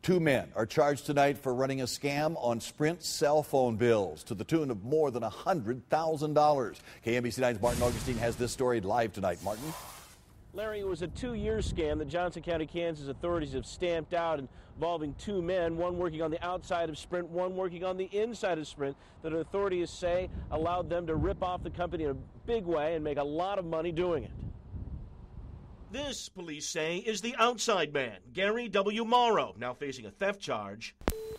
2 men are charged tonight for running a scam on Sprint cell phone bills to the tune of more than $100,000. KMBC 9's Martin Augustine has this story live tonight. Martin? Larry, it was a 2-year scam that Johnson County, Kansas authorities have stamped out involving 2 men, one working on the outside of Sprint, one working on the inside of Sprint, that authorities say allowed them to rip off the company in a big way and make a lot of money doing it. This, police say, is the outside man, Gary W. Morrow, now facing a theft charge,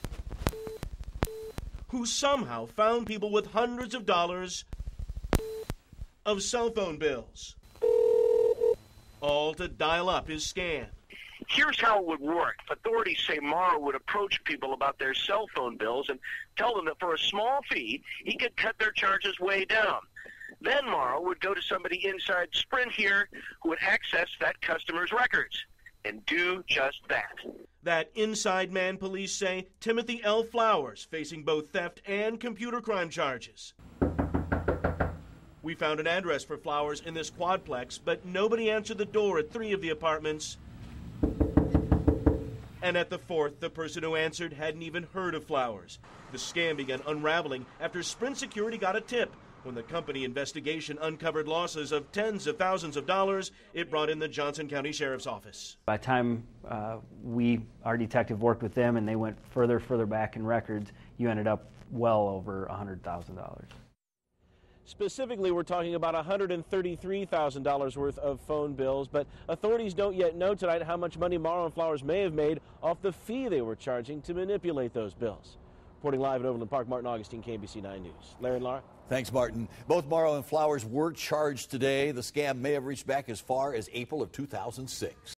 who somehow found people with hundreds of dollars of cell phone bills, all to dial up his scam. Here's how it would work. Authorities say Morrow would approach people about their cell phone bills and tell them that for a small fee, he could cut their charges way down. Then Morrow would go to somebody inside Sprint here who would access that customer's records and do just that. That inside man, police say, Timothy L. Flowers, facing both theft and computer crime charges. We found an address for Flowers in this quadplex, but nobody answered the door at 3 of the apartments. And at the 4th, the person who answered hadn't even heard of Flowers. The scam began unraveling after Sprint Security got a tip. When the company investigation uncovered losses of tens of thousands of dollars, it brought in the Johnson County Sheriff's Office. By the time our detective worked with them and they went further back in records, you ended up well over $100,000. Specifically, we're talking about $133,000 worth of phone bills, but authorities don't yet know tonight how much money Morrow and Flowers may have made off the fee they were charging to manipulate those bills. Reporting live at Overland Park, Martin Augustine, KMBC 9 News. Larry and Laura? Thanks, Martin. Both Morrow and Flowers were charged today. The scam may have reached back as far as April of 2006.